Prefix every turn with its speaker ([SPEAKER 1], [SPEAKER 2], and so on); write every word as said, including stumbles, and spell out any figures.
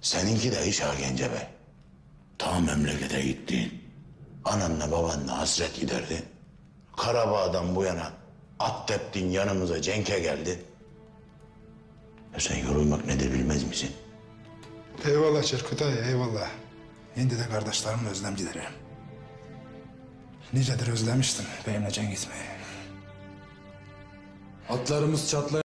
[SPEAKER 1] Seninki de iş ha Gencebay. Ta memlekete gittin. Ananla babanla hasret giderdi. Karabağ'dan bu yana at teptin yanımıza Cenk'e geldin. Ya sen yorulmak nedir bilmez misin?
[SPEAKER 2] Eyvallah Çerkutay, eyvallah. Şimdi de kardeşlerimin özlem giderim. Nicedir özlemiştim beyimle Cenk gitmeyi.
[SPEAKER 3] Atlarımız çatlaya